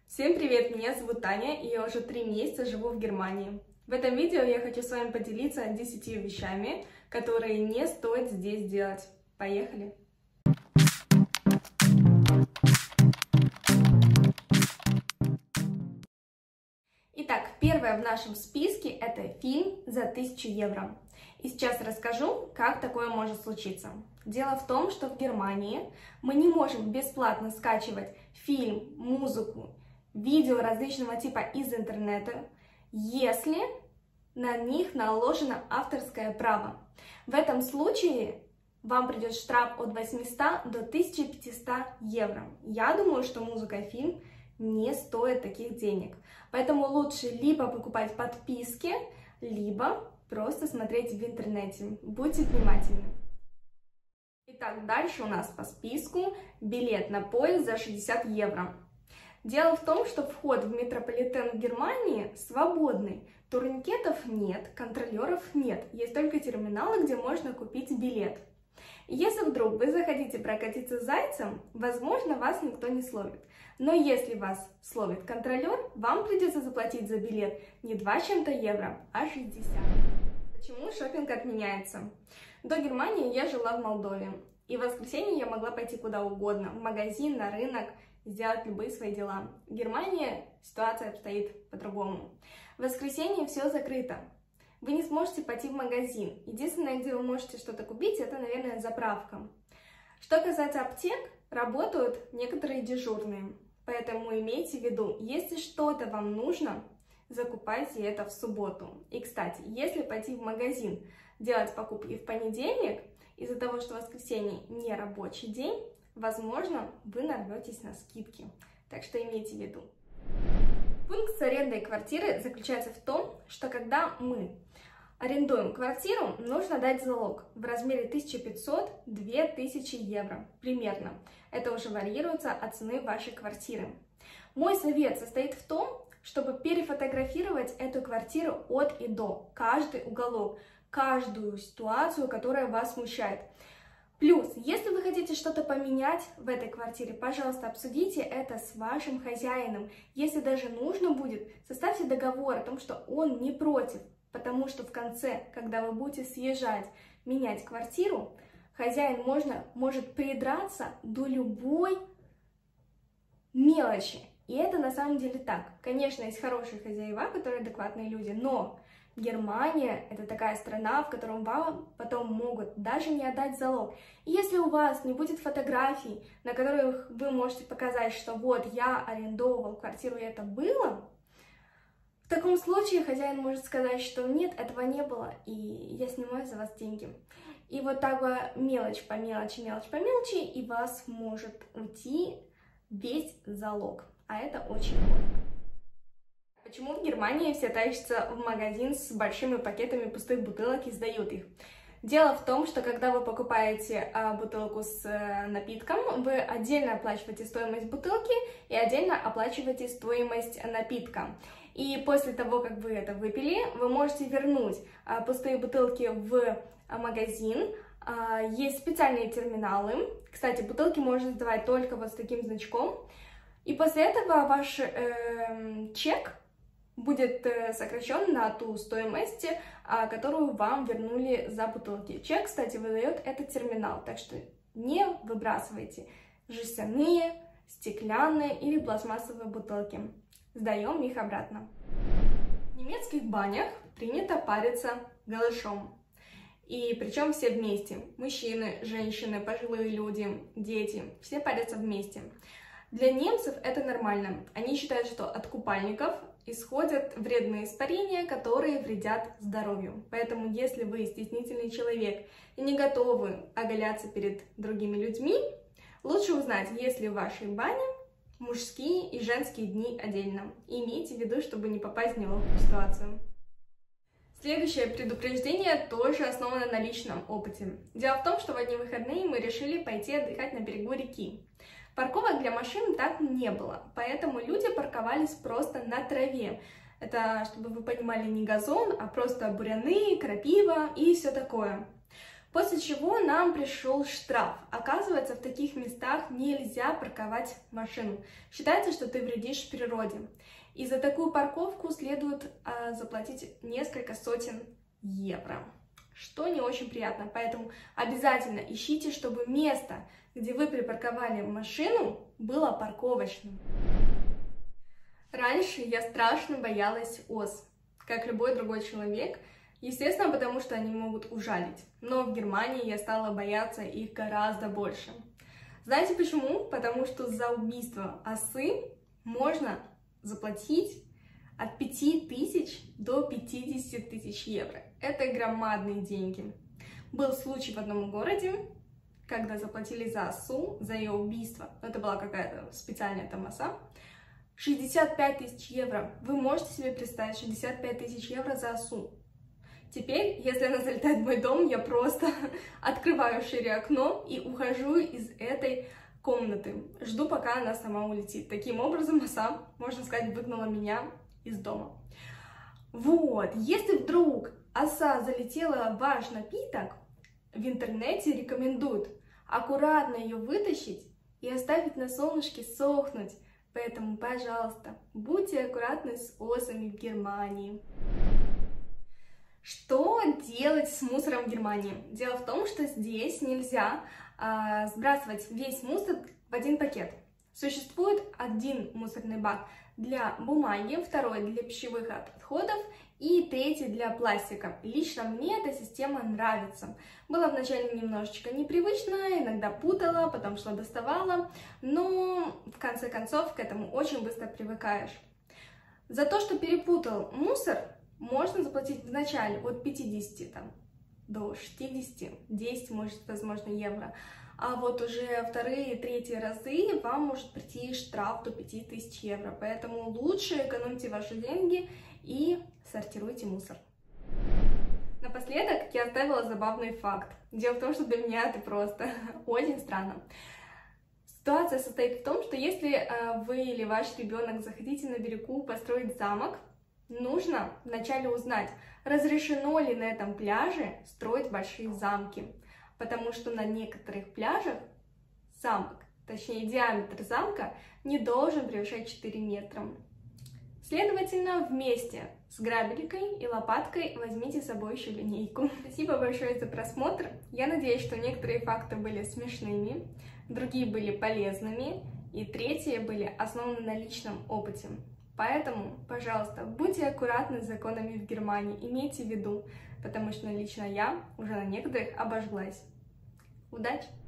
Всем привет! Меня зовут Таня, и я уже 3 месяца живу в Германии. В этом видео я хочу с вами поделиться 10 вещами, которые не стоит здесь делать. Поехали! Итак, первое в нашем списке – это фильм за 1000 евро. И сейчас расскажу, как такое может случиться. Дело в том, что в Германии мы не можем бесплатно скачивать фильм, музыку, видео различного типа из интернета, если на них наложено авторское право. В этом случае вам придет штраф от 800 до 1500 евро. Я думаю, что музыка и фильм не стоят таких денег. Поэтому лучше либо покупать подписки, либо просто смотреть в интернете. Будьте внимательны. Итак, дальше у нас по списку билет на поезд за 60 евро. Дело в том, что вход в метрополитен Германии свободный. Турникетов нет, контролеров нет. Есть только терминалы, где можно купить билет. И если вдруг вы захотите прокатиться зайцем, возможно, вас никто не словит. Но если вас словит контролер, вам придется заплатить за билет не 2 чем-то евро, а 60. Почему шопинг отменяется? До Германии я жила в Молдове. И в воскресенье я могла пойти куда угодно, в магазин, на рынок, сделать любые свои дела. В Германии ситуация обстоит по-другому. В воскресенье все закрыто. Вы не сможете пойти в магазин. Единственное, где вы можете что-то купить, это, наверное, заправка. Что касается аптек, работают некоторые дежурные. Поэтому имейте в виду, если что-то вам нужно, закупайте это в субботу. И, кстати, если пойти в магазин делать покупки в понедельник, из-за того, что воскресенье не рабочий день, возможно, вы нарветесь на скидки. Так что имейте в виду. Пункт с арендой квартиры заключается в том, что когда мы арендуем квартиру, нужно дать залог в размере 1500-2000 евро примерно. Это уже варьируется от цены вашей квартиры. Мой совет состоит в том, чтобы перефотографировать эту квартиру от и до, каждый уголок, каждую ситуацию, которая вас смущает. Плюс, если вы хотите что-то поменять в этой квартире, пожалуйста, обсудите это с вашим хозяином. Если даже нужно будет, составьте договор о том, что он не против, потому что в конце, когда вы будете съезжать, менять квартиру, хозяин может придраться до любой мелочи. И это на самом деле так. Конечно, есть хорошие хозяева, которые адекватные люди, но Германия – это такая страна, в которой вам потом могут даже не отдать залог. И если у вас не будет фотографий, на которых вы можете показать, что вот я арендовал квартиру и это было, в таком случае хозяин может сказать, что нет, этого не было, и я снимаю за вас деньги. И вот так вот мелочь по мелочи, мелочь по мелочи, и вас может уйти весь залог. А это очень больно. Почему в Германии все тащатся в магазин с большими пакетами пустых бутылок и сдают их? Дело в том, что когда вы покупаете бутылку с напитком, вы отдельно оплачиваете стоимость бутылки и отдельно оплачиваете стоимость напитка. И после того, как вы это выпили, вы можете вернуть пустые бутылки в магазин. Есть специальные терминалы. Кстати, бутылки можно сдавать только вот с таким значком. И после этого ваш чек будет сокращен на ту стоимость, которую вам вернули за бутылки. Чек, кстати, выдает этот терминал, так что не выбрасывайте жестяные, стеклянные или пластмассовые бутылки. Сдаем их обратно. В немецких банях принято париться голышом. И причем все вместе. Мужчины, женщины, пожилые люди, дети. Все парятся вместе. Для немцев это нормально. Они считают, что от купальников исходят вредные испарения, которые вредят здоровью. Поэтому, если вы стеснительный человек и не готовы оголяться перед другими людьми, лучше узнать, есть ли в вашей бане мужские и женские дни отдельно. И имейте в виду, чтобы не попасть в неловкую ситуацию. Следующее предупреждение тоже основано на личном опыте. Дело в том, что в одни выходные мы решили пойти отдыхать на берегу реки. Парковок для машин так не было, поэтому люди парковались просто на траве. Это, чтобы вы понимали, не газон, а просто буряны, крапива и все такое. После чего нам пришел штраф. Оказывается, в таких местах нельзя парковать машину. Считается, что ты вредишь природе. И за такую парковку следует заплатить несколько сотен евро, что не очень приятно. Поэтому обязательно ищите, чтобы место, где вы припарковали машину, было парковочным. Раньше я страшно боялась ос, как любой другой человек, естественно, потому что они могут ужалить. Но в Германии я стала бояться их гораздо больше. Знаете почему? Потому что за убийство осы можно заплатить от 5000 до 50 тысяч евро. Это громадные деньги. Был случай в одном городе, когда заплатили за осу, за ее убийство. Это была какая-то специальная там оса. 65 тысяч евро. Вы можете себе представить 65 тысяч евро за осу? Теперь, если она залетает в мой дом, я просто открываю шире окно и ухожу из этой комнаты. Жду, пока она сама улетит. Таким образом, оса, можно сказать, выгнала меня из дома. Вот, если вдруг оса залетела в ваш напиток, в интернете рекомендуют аккуратно ее вытащить и оставить на солнышке сохнуть. Поэтому, пожалуйста, будьте аккуратны с осами в Германии. Что делать с мусором в Германии? Дело в том, что здесь нельзя сбрасывать весь мусор в один пакет. Существует один мусорный бак для бумаги, второй для пищевых отходов и третий для пластика. Лично мне эта система нравится. Было вначале немножечко непривычно, иногда путала, потом шла доставала, но в конце концов к этому очень быстро привыкаешь. За то, что перепутал мусор, можно заплатить вначале от 50 до 60, 10, может, возможно, евро. А вот уже вторые и третьи разы вам может прийти штраф до 5000 евро. Поэтому лучше экономьте ваши деньги и сортируйте мусор. Напоследок я оставила забавный факт. Дело в том, что для меня это просто очень странно. Ситуация состоит в том, что если вы или ваш ребенок захотите на берегу построить замок, нужно вначале узнать, разрешено ли на этом пляже строить большие замки. Потому что на некоторых пляжах замок, точнее диаметр замка, не должен превышать 4 метра. Следовательно, вместе с грабелькой и лопаткой возьмите с собой еще линейку. Спасибо большое за просмотр. Я надеюсь, что некоторые факты были смешными, другие были полезными, и третьи были основаны на личном опыте. Поэтому, пожалуйста, будьте аккуратны с законами в Германии, имейте в виду, потому что лично я уже на некоторых обожглась. Удачи!